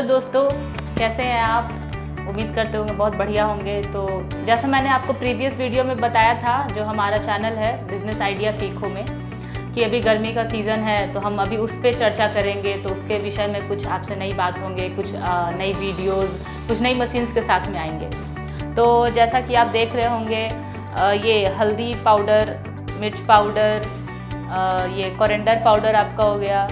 दोस्तों, कैसे हैं आप? उम्मीद करते होंगे बहुत बढ़िया होंगे। तो जैसा मैंने आपको प्रीवियस वीडियो में बताया था, जो हमारा चैनल है बिजनेस आइडिया सीखो में, कि अभी गर्मी का सीज़न है तो हम अभी उस पर चर्चा करेंगे। तो उसके विषय में कुछ आपसे नई बात होंगे, कुछ नई वीडियोज़, कुछ नई मशीन्स के साथ में आएंगे। तो जैसा कि आप देख रहे होंगे, ये हल्दी पाउडर, मिर्च पाउडर, ये कोरिएंडर पाउडर आपका हो गया,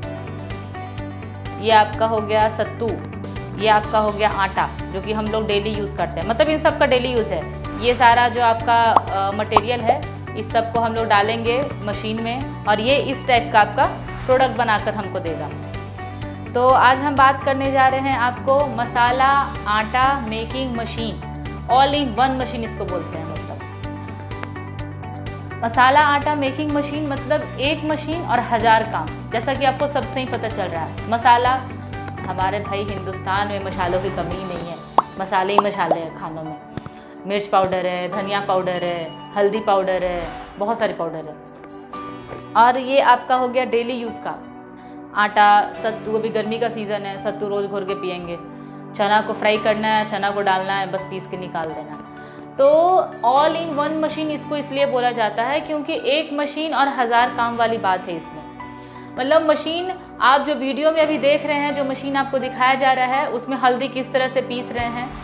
ये आपका हो गया सत्तू, ये आपका हो गया आटा, जो कि हम लोग डेली यूज़ करते हैं, मतलब इन सब का डेली यूज़ है। ये सारा जो आपका मटेरियल है, इस सब को हम लोग डालेंगे मशीन में और ये इस टाइप का आपका प्रोडक्ट बनाकर हमको देगा। तो आज हम बात करने जा रहे हैं आपको masala atta making machine, all in one machine इसको बोलते हैं। मतलब मसाला आटा मेकिंग मशीन मतलब एक मशीन और 1000 काम, जैसा कि आपको सबसे ही पता चल रहा है। मसाला, हमारे भाई हिंदुस्तान में मसालों की कमी नहीं है, मसाले ही मसाले हैं खानों में। मिर्च पाउडर है, धनिया पाउडर है, हल्दी पाउडर है, बहुत सारे पाउडर है। और ये आपका हो गया डेली यूज़ का आटा, सत्तू, अभी गर्मी का सीज़न है, सत्तू रोज़ घोर के पियेंगे। चना को फ्राई करना है, चना को डालना है, बस पीस के निकाल देना। तो ऑल इन वन मशीन इसको इसलिए बोला जाता है क्योंकि एक मशीन और 1000 काम वाली बात है इसमें। मतलब मशीन, आप जो वीडियो में अभी देख रहे हैं, जो मशीन आपको दिखाया जा रहा है, उसमें हल्दी किस तरह से पीस रहे हैं,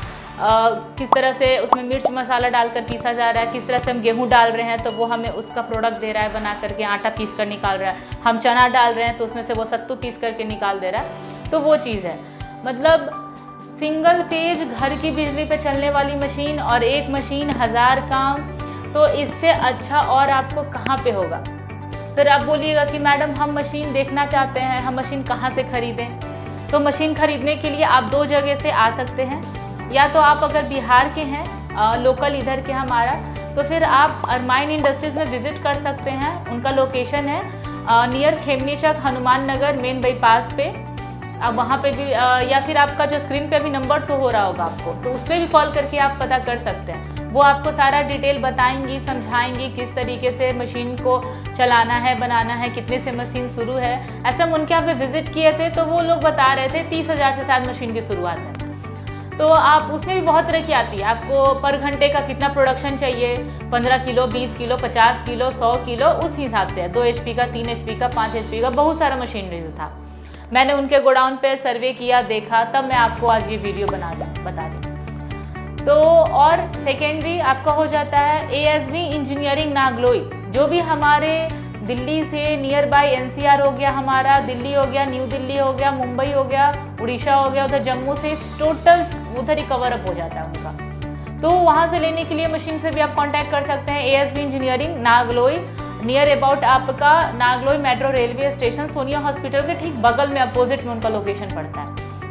किस तरह से उसमें मिर्च मसाला डालकर पीसा जा रहा है, किस तरह से हम गेहूं डाल रहे हैं तो वो हमें उसका प्रोडक्ट दे रहा है बना करके, आटा पीस कर निकाल रहा है। हम चना डाल रहे हैं तो उसमें से वो सत्तू पीस करके निकाल दे रहा है। तो वो चीज़ है, मतलब सिंगल फेज घर की बिजली पे चलने वाली मशीन और एक मशीन 1000 काम। तो इससे अच्छा और आपको कहाँ पे होगा? फिर आप बोलिएगा कि मैडम हम मशीन देखना चाहते हैं, हम मशीन कहाँ से खरीदें? तो मशीन खरीदने के लिए आप 2 जगह से आ सकते हैं। या तो आप अगर बिहार के हैं, लोकल इधर के हमारा, तो फिर आप अरमाइन इंडस्ट्रीज़ में विज़िट कर सकते हैं। उनका लोकेशन है near Khemani Chowk, Hanuman Nagar main bypass पे। अब वहाँ पे भी या फिर आपका जो स्क्रीन पे भी नंबर शो हो रहा होगा आपको, तो उस पर भी कॉल करके आप पता कर सकते हैं। वो आपको सारा डिटेल बताएंगी, समझाएंगी किस तरीके से मशीन को चलाना है, बनाना है, कितने से मशीन शुरू है। ऐसा हम उनके यहाँ पे विजिट किए थे तो वो लोग बता रहे थे 30,000 से शायद मशीन की शुरुआत है। तो आप उसमें भी बहुत तरह की आती है, आपको पर घंटे का कितना प्रोडक्शन चाहिए, 15 किलो, 20 किलो, 50 किलो, 100 किलो, उस हिसाब से है। 2 HP का, 3 HP का, 5 HP का, बहुत सारा मशीनरीज था। मैंने उनके गोडाउन पे सर्वे किया, देखा, तब मैं आपको आज ये वीडियो बता दी। तो और सेकेंडरी आपका हो जाता है ASV इंजीनियरिंग नागलोई, जो भी हमारे दिल्ली से नियर बाय NCR हो गया, हमारा दिल्ली हो गया, न्यू दिल्ली हो गया, मुंबई हो गया, उड़ीसा हो गया, उधर जम्मू से टोटल उधर ही कवर अप हो जाता है उनका। तो वहाँ से लेने के लिए मशीन से भी आप कांटेक्ट कर सकते हैं। ASV engineering Nangloi, near about आपका Nangloi metro railway station, Sonia hospital के ठीक बगल में, अपोजिट में उनका लोकेशन पड़ता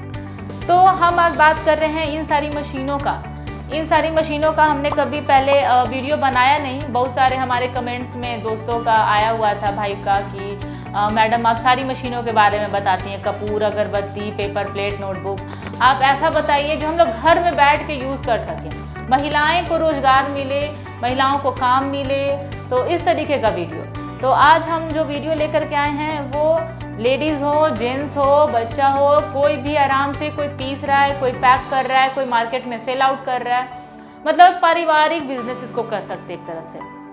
है। तो हम आज बात कर रहे हैं इन सारी मशीनों का। इन सारी मशीनों का हमने कभी पहले वीडियो बनाया नहीं। बहुत सारे हमारे कमेंट्स में दोस्तों का आया हुआ था, भाई का, कि मैडम आप सारी मशीनों के बारे में बताती हैं, कपूर, अगरबत्ती, पेपर प्लेट, नोटबुक, आप ऐसा बताइए जो हम लोग घर में बैठ के यूज़ कर सकें, महिलाएं को रोज़गार मिले, महिलाओं को काम मिले। तो इस तरीके का वीडियो। तो आज हम जो वीडियो लेकर के आए हैं वो लेडीज़ हो, जेंट्स हो, बच्चा हो, कोई भी आराम से, कोई पीस रहा है, कोई पैक कर रहा है, कोई मार्केट में सेल आउट कर रहा है, मतलब पारिवारिक बिजनेस इसको कर सकते एक तरह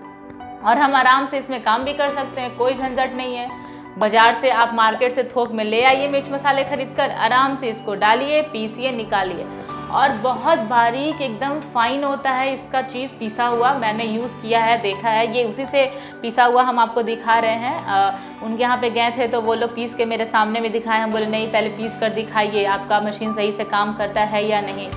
से। और हम आराम से इसमें काम भी कर सकते हैं, कोई झंझट नहीं है। बाजार से आप मार्केट से थोक में ले आइए मिर्च मसाले खरीद कर, आराम से इसको डालिए, पीसिए, निकालिए। और बहुत बारीक, एकदम फाइन होता है इसका चीज़ पीसा हुआ। मैंने यूज़ किया है, देखा है, ये उसी से पीसा हुआ हम आपको दिखा रहे हैं। उनके यहाँ पे गए थे तो वो लोग पीस के मेरे सामने में दिखाए। हम बोले नहीं, पहले पीस कर दिखाइए, आपका मशीन सही से काम करता है या नहीं।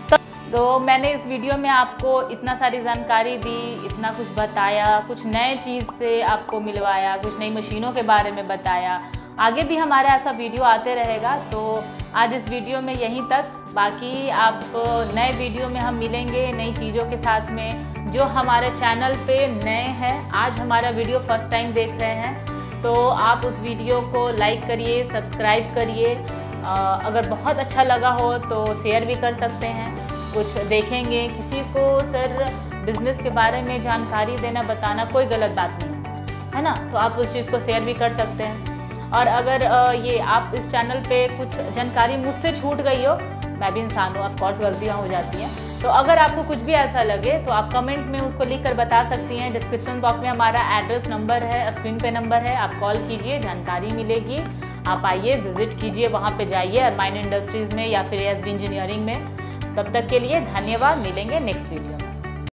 तो मैंने इस वीडियो में आपको इतना सारी जानकारी दी, इतना कुछ बताया, कुछ नए चीज़ से आपको मिलवाया, कुछ नई मशीनों के बारे में बताया। आगे भी हमारा ऐसा वीडियो आते रहेगा। तो आज इस वीडियो में यहीं तक, बाकी आप नए वीडियो में हम मिलेंगे नई चीज़ों के साथ में। जो हमारे चैनल पे नए हैं, आज हमारा वीडियो फर्स्ट टाइम देख रहे हैं, तो आप उस वीडियो को लाइक करिए, सब्सक्राइब करिए। अगर बहुत अच्छा लगा हो तो शेयर भी कर सकते हैं। कुछ देखेंगे, किसी को सर बिज़नेस के बारे में जानकारी देना, बताना कोई गलत बात नहीं है ना, तो आप उस चीज़ को शेयर भी कर सकते हैं। और अगर ये आप इस चैनल पे कुछ जानकारी मुझसे छूट गई हो, मैं भी इंसान हूँ, ऑफकोर्स गलतियाँ हो जाती हैं, तो अगर आपको कुछ भी ऐसा लगे तो आप कमेंट में उसको लिख कर बता सकती हैं। डिस्क्रिप्शन बॉक्स में हमारा एड्रेस नंबर है, स्क्रीन पे नंबर है, आप कॉल कीजिए, जानकारी मिलेगी। आप आइए, विजिट कीजिए, वहाँ पे जाइए अरमाइन इंडस्ट्रीज़ में या फिर ASB इंजीनियरिंग में। तब तक के लिए धन्यवाद, मिलेंगे नेक्स्ट वीडियो।